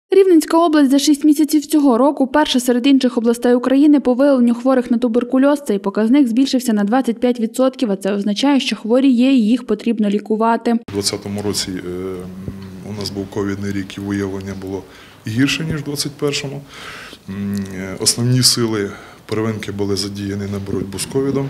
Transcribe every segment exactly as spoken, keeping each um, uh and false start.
Рівненська область за шість місяців цього року перша серед інших областей України по виявленню хворих на туберкульоз. Цей показник збільшився на двадцять п'ять відсотків, а це означає, що хворі є і їх потрібно лікувати. У двадцятому році у нас був ковідний рік і виявлення було гірше, ніж у двадцять першому. Основні сили первинки були задіяні на боротьбу з ковідом.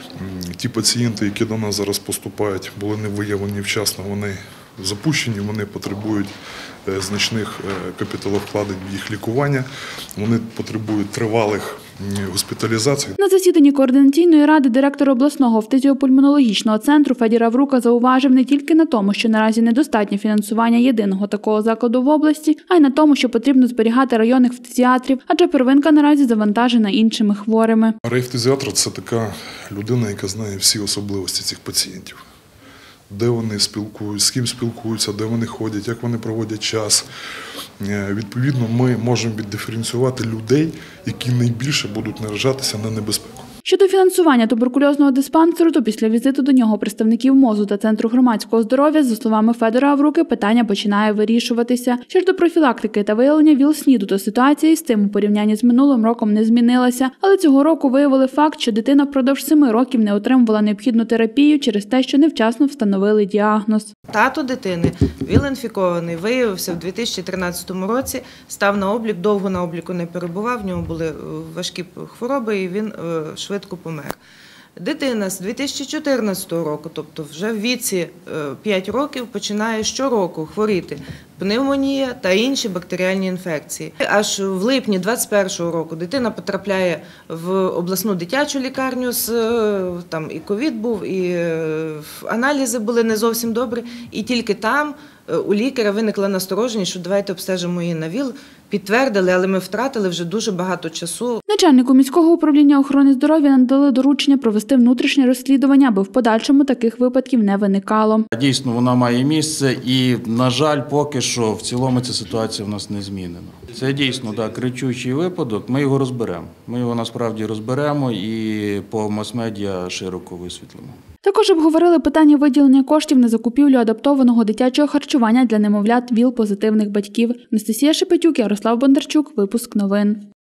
Ті пацієнти, які до нас зараз поступають, були не виявлені вчасно, вони запущені, вони потребують значних капіталовкладень в їх лікування, вони потребують тривалих госпіталізацій. На засіданні координаційної ради директор обласного фтизіопульмонологічного центру Федір Аврука зауважив не тільки на тому, що наразі недостатньо фінансування єдиного такого закладу в області, а й на тому, що потрібно зберігати районних фтизіатрів, адже первинка наразі завантажена іншими хворими. Райфтизіатр – це така людина, яка знає всі особливості цих пацієнтів. Де вони спілкуються, з ким спілкуються, де вони ходять, як вони проводять час. Відповідно, ми можемо віддиференціювати людей, які найбільше будуть наражатися на небезпеку. Щодо фінансування туберкульозного диспансеру, то після візиту до нього представників МОЗу та Центру громадського здоров'я, за словами Федора Авруки, питання починає вирішуватися. Щодо профілактики та виявлення ВІЛ-СНІДу, то ситуація із цим у порівнянні з минулим роком не змінилася. Але цього року виявили факт, що дитина впродовж семи років не отримувала необхідну терапію через те, що невчасно встановили діагноз. Тато дитини, ВІЛ-інфікований, виявився в дві тисячі тринадцятому році, став на облік, довго на обліку не перебував, в нього були важкі хвороби і він швидко помер. Дитина з дві тисячі чотирнадцятого року, тобто вже в віці п'ять років, починає щороку хворіти пневмонія та інші бактеріальні інфекції. Аж в липні двадцять першого року дитина потрапляє в обласну дитячу лікарню, там і ковід був, і аналізи були не зовсім добрі, і тільки там у лікаря виникла настороженість, що давайте обстежимо її на ВІЛ. Підтвердили, але ми втратили вже дуже багато часу. Начальнику міського управління охорони здоров'я надали доручення провести внутрішнє розслідування, аби в подальшому таких випадків не виникало. Дійсно, вона має місце і, на жаль, поки що в цілому ця ситуація в нас не змінена. Це дійсно так, кричущий випадок, ми його розберемо. Ми його насправді розберемо і по мас-медіа широко висвітлимо. Також обговорили питання виділення коштів на закупівлю адаптованого дитячого харчування для немовлят ВІЛ-позитивних батьків. Анастасія Шепетюк, Ярослав Бондарчук, випуск новин.